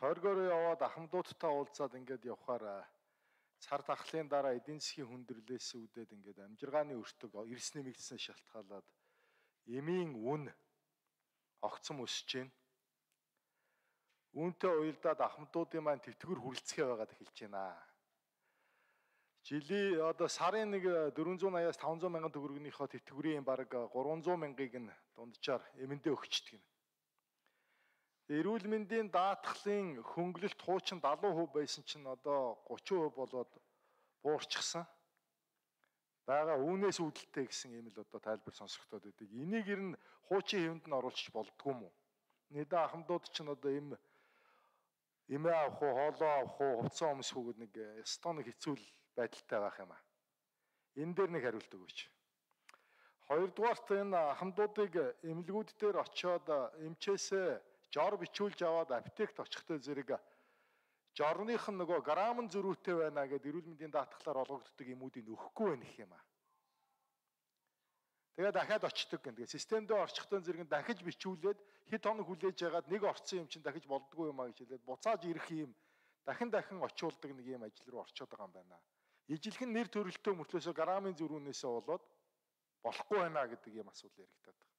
Тойргоор яваад ахмадуудтай уулзаад ингээд явхаар цар тахлын дараа эдийн засгийн хүндрэлээс үүдээд ингээд амжиргааны өртөг эрс нэмэгдсэн шалтгаалаад эмийн үн огцом өсөж байна. Үүнтэй уялдаад ахмадуудын маань тэтгэвэр хүрэлцгээ байгаад эхэлж байна. Жилийн одоо сарын нэг 480-аас 500 мянган төгрөгийнхөө тэтгэврийн бараг 300 мянгаыг нь дунджаар эмэндээ өгчдөг юм. Эрүүл мэндийн даатгалын хөнгөлөлт хуучин 70% байсан чинь одоо 30% болоод буурчихсан. Бага үүнээс үүдэлтэй гэсэн юм л одоо тайлбар сонсогдоод байдаг. Энийг ер нь хуучин хэвэнд нь оруулчих болдгоо юм уу? Нэдэ ахмадууд чинь одоо эмээ авах уу, хоолоо авах уу, хувцас өмсөх үү нэг стон хэцүү байдалтай байх юм аа. Энэ дээр нэг хариулт өгөөч. Хоёрдугаарт энэ ахмадуудыг эмнэлгүүд дээр очиод эмчээсээ жор бичүүлж аваад аптект очихтой зэрэг жорных нь нөгөө грамм зөрүүтэй байна гэдээ эрүүл мэндийн даатгалаар олгогддог юмуудыг өгөхгүй байх гэх юм аа. Тэгээд дахиад очдог гэнэ. Системдээ орчихтой зэрэг дахиж бичүүлээд хэд хоног хүлээж яагаад нэг орцсон юм чинь дахиж болдгоо юм аа гэж хэлээд буцааж ирэх юм дахин очиулдаг нэг юм ажил руу орчод байгаа юм байна. Ижилхэн нэр төрөлтөө мөртлөөсөө граммын зөрүүнээсээ болоод болохгүй байна гэдэг юм асуудал яригдаад байна.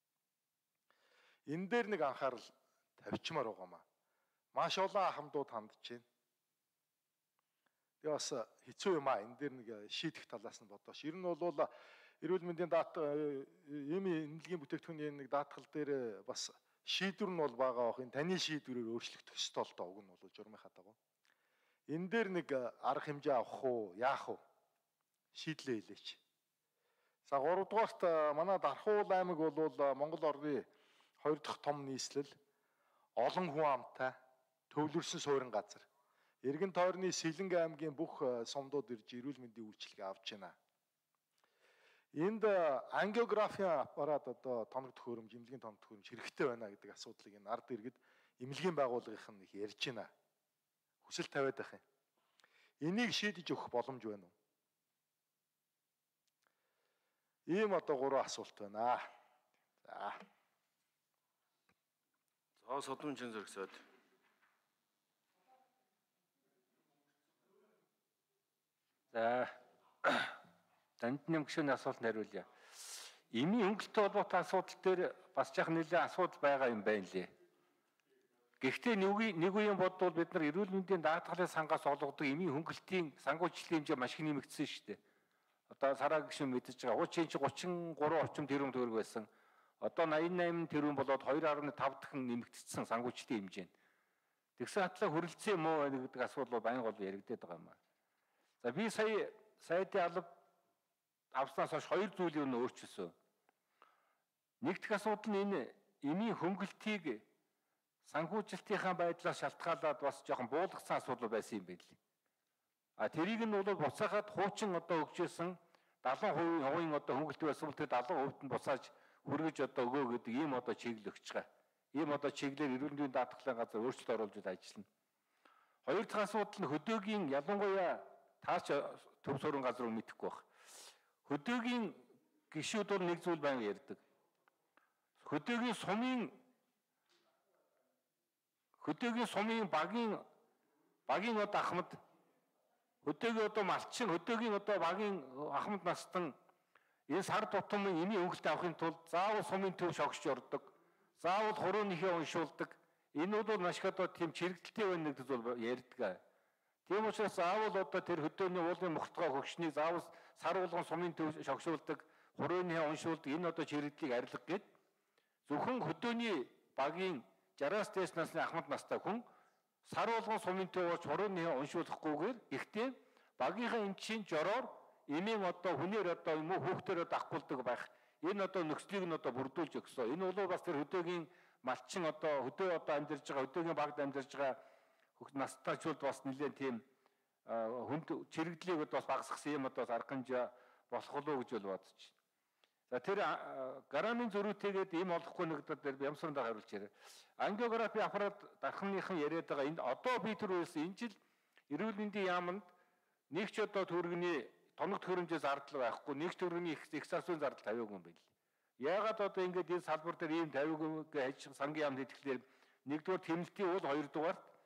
Энэ дээр нэг анхаарал тавьчмаар байгаа маа. Маш олон ахмадууд хандж байна. Тэгээ бас хэцүү юм аа. Энэ дээр нэг шийдэх талаас нь бодоош. Ер нь бол эрүүл мэндийн эмнэлгийн бүтээгдэхүүний нэг даатгал дээр бас шийдвэр нь бол байгаа бах. Энэ таны шийдвэрээр өөрчлөгдөх ёстой л доо. Уг нь бол журмынхаа дагуу. Энэ дээр нэг арга хэмжээ авах уу, яах уу? Шийдлээ хэлээч. За 3 дугаарт манай Дархуул аймаг бол Монгол орны 2 дахь том нийслэл, олон хүн амтай, төвлөрсөн суурин газар. Эргэн тойрны Сэлэнг аймгийн бүх сумдууд ирж эрүүл мэндийн үйлчилгээ авч байна. Энд ангиографийн аппарат одоо тоног төхөөрөмж, эмнэлгийн тоног төхөөрөмж хэрэгтэй байна гэдэг асуудлыг энэ ард иргэд эмнэлгийн байгууллагын их ярьж байна. Хүсэл тавиад байх юм. Энийг шийдэж өгөх боломж байна уу? Ийм одоо 3 асуулт байна. За Содон чин зөргсөд. За данд нэмгшөөний асуултанд хариулъя. Эмийн хөнгөлтэй холбоотой асуудал дээр бас жаахан нэлээд асуудал байгаа юм байна лээ. Гэхдээ нэг үеийн бодвол бид нар эрүүл мэндийн даатгалын сангаас олгодог эмийн хөнгөлтийн сангуучлалын хэмжээ маш их нэмэгдсэн шүү дээ. Одоо сараа гişүн мэдэж байгаа. Хуучин чи 33 орчим тэрбум төгрөг байсан. Одоо 88 тэрбум болоод 2.5 дахин нэмэгдсэн сангуучлалын хэмжээ. Тэгсэн хатлаа хүрэлцэн юм уу гэдэг асуудал баян гол яригдээд байгаа юм аа. За би сая сайдын алба авснаас хойш 2 зүйлийг нь өөрчилсөн. Нэг дэх асуудал нь энэ эмийн хөнгөлтийг санхүүжилтийнхаа байдлаас шалтгаалаад бас жоохон буулгацсан асуудал байсан юм байл. Тэрийг нь бол буцаагаад хуучин одоо өгчээсэн 70% одоо хөнгөлт байсан бол тэр 70% нь буцааж хүргэж одоо өгөө гэдэг ийм одоо чиглэл өгч байгаа. Ийм одоо чиглэлээр эрүүл мэндийн даатгалын газар өөрчлөлт оруулж ажиллана. Хоёр дахь асуудал нь хөдөөгийн ялангуяа таач төв суурин газар уу мэдэхгүй байх. Хөдөөгийн гишүүд бол нэг зүйл байнга ярьдаг. Хөдөөгийн сумын багийн одоо ахмад хөдөөгийн одоо малчин хөдөөгийн одоо багийн ахмад настан энэ сар тутамын эмийн хөнгөлт авахын тулд заавал сумын төв шогсож ордог. Заавал хурууныхээ уншуулдаг. Энэ бол маш их одоо тийм чирэгдэлтэй байна гэдэг зүйл ярьдаг. Тийм учраас заавал одоо тэр хөдөөний уулын мохтгоо хөгшнийг заавал сар болгон сумын төв шогсуулдаг, хурууныхээ уншуулдаг. Энэ одоо чирэгдлийг арилгах гээд зөвхөн хөдөөний багийн 60-аас дээш насны ахмад настай хүн сар болгон сумын төв ууч хурууныхээ уншуулахгүйгээр ихтэй багийнхаа эмчийн жороор эмийн одоо хүнээр одоо юм уу хүүхдээр дагуулдаг байх. Энэ одоо нөхцөлийг нь одоо бүрдүүлж өгсөн. Энэ бол бас тэр хөдөөгийн малчин одоо хөдөө одоо амьдарч байгаа хөдөөгийн багт амьдарч байгаа настайчууд бас нэлээд тийм хүнд чирэгдлийг бас багасгасан юм одоо арга хэмжээ болох болов гэж бодож байна. За тэр граммын зөрүүтэйгээд ийм олохгүй нэгдэд дээр ямсрандаа хариулж яриа. Ангиографи аппарат дархныхан яриад байгаа энэ одоо би тэр үйлсэн энэ жил эрүүл мэндийн яамд нэг ч одоо төгрөгийн тоног төхөөрөмжөө зардал байхгүй, нэг ч төгрөгийн их зарцын зардал тавиагүй юм байна. Яагаад одоо ингэж энэ салбар дээр ийм тавиагүй гэж сангийн яамд хэлэхээр нэгдүгээр тэмэлтийн уул, хоёрдугаарт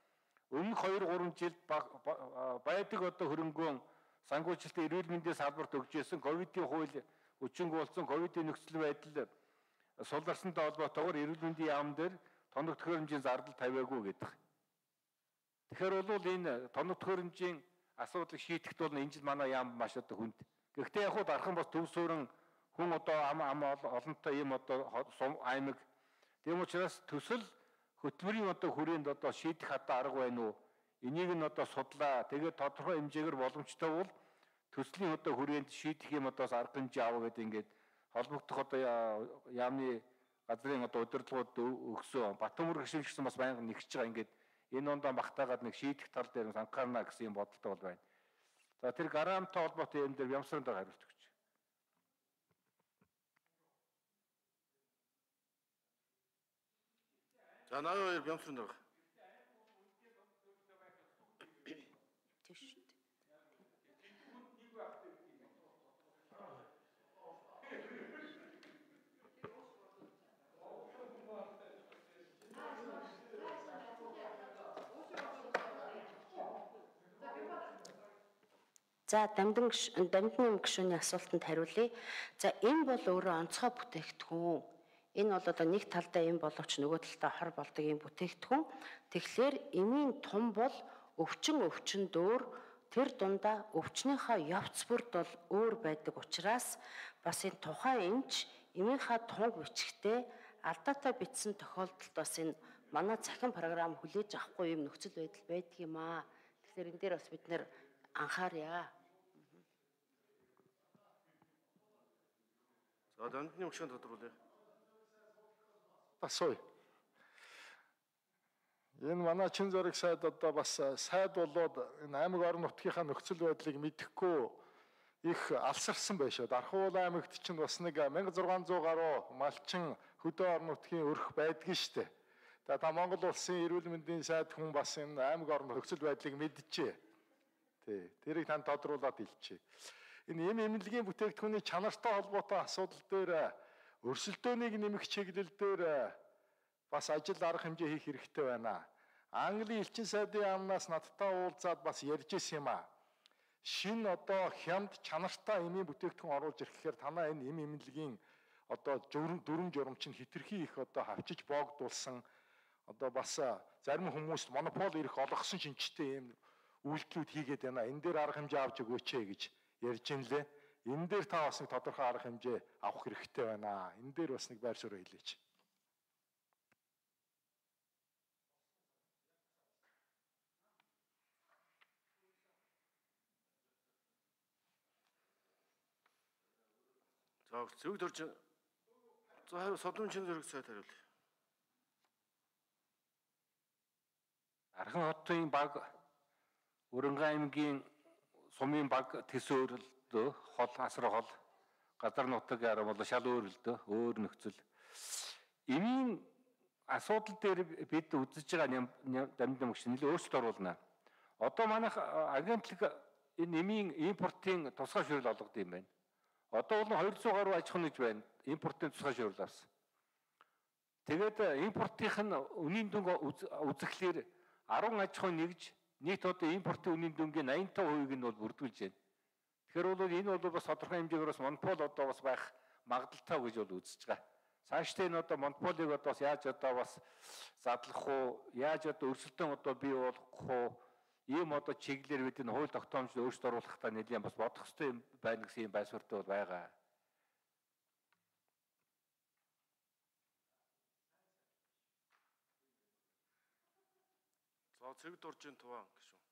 Өмнөх 2-3 жилд байдаг одоо хөрөнгөө санхүүжилтийн эрүүл мэндийн салбарт өгж ирсэн ковидын хууль хүчинг болсон ковидын нөхцөл байдал суларсантай холбоотойгоор эрүүл мэндийн яам дээр тоног төхөөрөмжийн зардал тавиагүй гэдэг. Тэгэхээр бол энэ тоног төхөөрөмжийн асуудлыг шийдэхэд бол энэ жил манай яам маш одоо хүнд. Гэхдээ яг хуу дархан бас төв суурин хүн одоо ам олонтой юм одоо аймаг. Тийм учраас төсөл хөтөлбөрийн одоо хүрээнд одоо шийдэх одоо арга байна уу? Энийг нь одоо судлаа. Тэгээд тодорхой хэмжээгээр боломжтой бол төслийн одоо хүрээнд шийдэх юм одоо арга хэмжээ аваа гэдэг ингээд холбогдох одоо яамны газрын одоо удирдлагууд өгсөн. Батөмөр гишүүнчсэн бас байнга нэгж байгаа ингээд энэ ондоо багтаагаад нэг шийдэх тал дээр анхаарна гэсэн юм бодолтой бол байна. За тэр гараамтай холбоотой юм дээр Бямсранд хариулт өгч. За 82 Бямсранд байгаа. Тийш. За дамдын гишүүний асуултанд хариулъя. За энэ бол өөрөө онцгой бүтээгдэхүүн. Энэ бол одоо нэг талдаа юм боловч нөгөө талдаа хор болдог юм бүтээгдэхүүн. Тэгэхээр эмийн тун бол өвчин дөөр тэр дундаа өвчнийхөө явц бүрд бол өөр байдаг учраас бас энэ тухайн эмч эмийнхаа тунг бичгтээ алдаатай бичсэн тохиолдолд бас энэ манай цахим програм хүлээж авахгүй юм нөхцөл байдал байдаг юм аа. Тэгэхээр энэ дээр бас бид нэр анхаарья. За дамдны өгшөнд тодруулъя. Асууя. Энэ манай чин зориг сайд одоо бас сайд болоод энэ аймаг орон нутгийнхаа нөхцөл байдлыг мэдэхгүй их алсарсан байшаа. Дархуул аймагт чинь бас нэг 1600 гаруй малчин хөдөө орон нутгийн өрх байдгийн штэ. За та Монгол улсын эрүүл мэндийн сайд хүн бас энэ аймаг орон нөхцөл байдлыг мэдчихэ. Тий. Тэрийг тань тодруулаад хэлчихье. Энэ эмнэлгийн бүтээгдэхүүний чанартай холбоотой асуудал дээр өрсөлдөөнийг нэмэх чиглэл дээр бас ажил арга хэмжээ хийх хэрэгтэй байна. Английн элчин сайдын яамнаас надтай уулзаад бас ярьж ирсэн юм аа. Шинэ одоо хямд чанартай эмийн бүтээгдэхүүн оруулж ирэхээр танаа энэ эмнэлгийн одоо дүрм журамч нь хитрхи их одоо хавчиж боогдуулсан одоо бас зарим хүмүүст монопол ирэх олгосон шинжтэй юм үйлдэлүүд хийгээд байна. Энэ дээр арга хэмжээ авч өгөөч гэж ярьж ин лээ. Энэ дээр та бас нэг тодорхой арга хэмжээ авах хэрэгтэй байна. Энэ дээр бас нэг байр суурь хэлээч. За зөв төрж за хариу содон чин зэрэг сайд хариулъя. Архан хотын баг Өрөнгө аймгийн сумын баг төсөөлөлтөө хол асар хол газар нутгаар бол шал өөр л дөө өөр нөхцөл. Эмийн асуудал дээр бид үзэж байгаа дамжин мөгч нэлээд өөрчлөлт оруулна. Одоо манайх агентлаг энэ эмийн импортын тусгай шүрэл олгод юм байна. Одоо бол 200 гаруй аж ахуйн нэгж байна. Импортын тусгай шүрэл авсан. Тэгээд импортынх нь үнийн дүнг үзэхлээр 10 аж ахуйн нэгж нийт одоо импортын үнийн дүнгийн 85% нь бол бүрдүүлж байна. Тэгэхээр бол энэ бол бас тодорхой хэмжээгээр бас монопол одоо бас байх магадaltaй гэж бол үзэж байгаа. Цаашдаа энэ одоо монополыг одоо бас яаж одоо бас задлах уу, яаж одоо өрсөлдөөн одоо бий болгох уу, ийм одоо чиглэлээр бид энэ хууль тогтоомжид өөрчлөлт оруулахдаа нэлээд бас бодох хэрэгтэй юм байна гэсэн юм байр суурьтай бол байгаа. За цэг дуржин туваа гişүн.